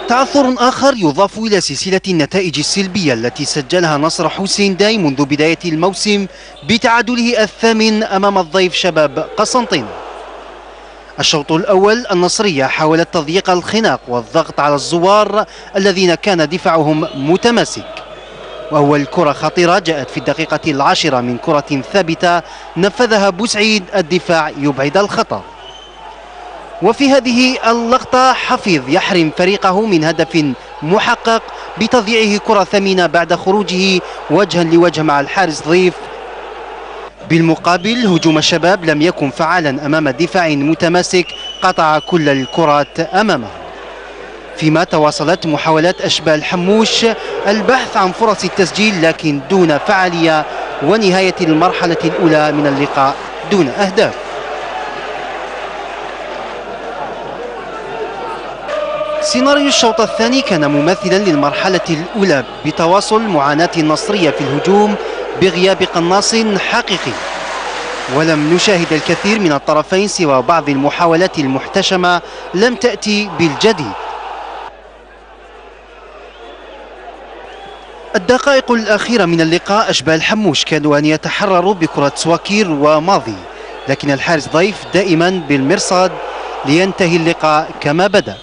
تعثر آخر يضاف إلى سلسلة النتائج السلبية التي سجلها نصر حسين داي منذ بداية الموسم بتعادله الثامن أمام الضيف شباب قسنطين. الشوط الأول النصرية حاولت تضييق الخناق والضغط على الزوار الذين كان دفاعهم متماسك، وأول كرة خطيرة جاءت في الدقيقة 10 من كرة ثابتة نفذها بوسعيد الدفاع يبعد الخطر. وفي هذه اللقطة حفيظ يحرم فريقه من هدف محقق بتضييعه كرة ثمينة بعد خروجه وجها لوجه مع الحارس ضيف. بالمقابل هجوم الشباب لم يكن فعالا أمام دفاع متماسك قطع كل الكرات أمامه، فيما تواصلت محاولات أشبال حموش البحث عن فرص التسجيل لكن دون فعالية، ونهاية المرحلة الأولى من اللقاء دون أهداف. سيناريو الشوط الثاني كان مماثلا للمرحلة الأولى بتواصل معاناة النصرية في الهجوم بغياب قناص حقيقي، ولم نشاهد الكثير من الطرفين سوى بعض المحاولات المحتشمة لم تأتي بالجديد. الدقائق الأخيرة من اللقاء أشبال حموش كانوا أن يتحرروا بكرة سواكير وماضي، لكن الحارس ضيف دائما بالمرصاد لينتهي اللقاء كما بدأ.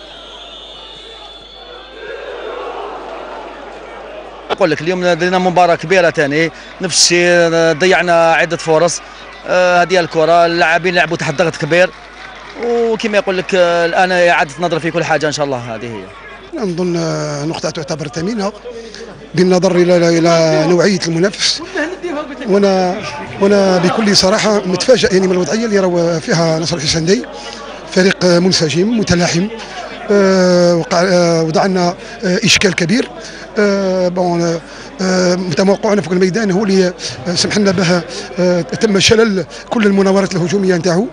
أقول لك اليوم درنا مباراة كبيرة ثاني، نفس الشيء ضيعنا عدة فرص. هذه الكرة اللاعبين لعبوا تحت ضغط كبير، وكما يقول لك الآن إعادة نظر في كل حاجة إن شاء الله. هذه هي. نظن نقطة تعتبر ثمينة بالنظر إلى نوعية المنافس، وأنا بكل صراحة متفاجئ يعني من الوضعية اللي راهو فيها نصر حسين داي. فريق منسجم متلاحم، وضع لنا إشكال كبير. متوقعنا في الميدان هو اللي سمح لنا به تم شلل كل المناورات الهجوميه نتاعو.